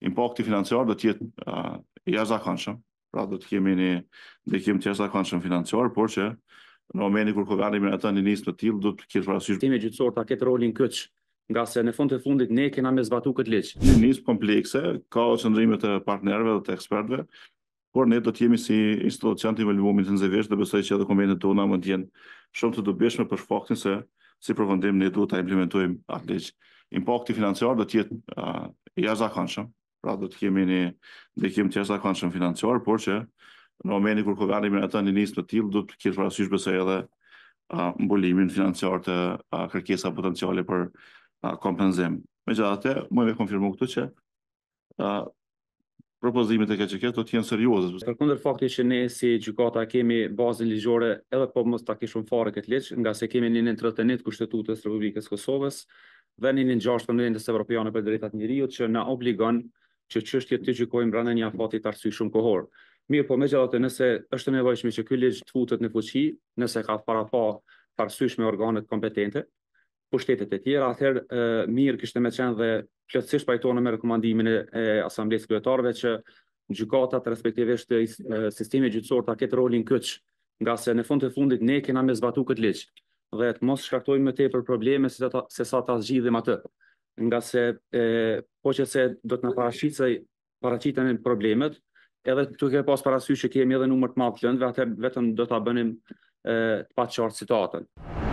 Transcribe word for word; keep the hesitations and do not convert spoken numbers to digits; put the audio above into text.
impakti financiar do të jetë uh, i jashtëzakonshëm, pra do të kemi një ndikim të jashtëzakonshëm financiar, por që në momentin kur kuvendimi atë në nisë të tillë do të ketë parasysh Sistemi gjyqësor ta ketë rolin kyç, nga se në fund të fundit ne kena me zbatu këtë ligj. një nisë komplekse, ka qëndrime të partnerëve dhe të ekspertëve, por ne do të jemi si institucion të involvuar intensivisht dhe besoj që edhe komentet tona mund të jenë shumë të dobishme për faktin se si përfundim ne duhet ta implementojmë atë ligj. Impakti financiar do të jetë uh, i jashtëzakonshëm, pra do të kemi një ndikim të jashtëzakonshëm financiar, por që në momentin kur kuvendimi atë në nisë të tillë do të ketë parasysh besoj edhe uh, mbulimin financiar të uh, kërkesa potenciale për uh, kompenzim. Megjithatë, më e konfirmoj këtu që uh, propozimet e K Q K-s do të jenë serioze. Përkundër faktit që ne si gjykata kemi bazën ligjore edhe po mos ta kishim fare këtë ligj, nga se kemi ninin tridhjet e një të Kushtetutës Republikës Kosovës dhe ninin gjashtë të Konventit Evropiane për Drejtat e Njeriut që na obligon që çështjet të gjykojmë brenda një afati të arsyeshëm kohor. Mirë, po megjithatë nëse është e nevojshme që ky ligj të futet në fuqi, nëse ka para pa të arsyeshme organet kompetente, pushtetet e tjera, atëherë mirë kishte më qenë dhe plotësisht pajtohemi me rekomandimin e Asamblesë Kryetarëve që gjykatat respektivisht sistemi gjyqësor ta ketë rolin kyç, nga se në fund të fundit ne kena me zbatu këtë ligj dhe të mos shkaktojmë më tepër probleme se, ta, se sa ta zgjidhim atë. Nga se e, po që se do të na paraqitej paraqiten problemet, edhe duke pas parasysh që kemi edhe numër të madh të lëndëve, atëherë vetëm do ta bënim e, të paqartë situatën.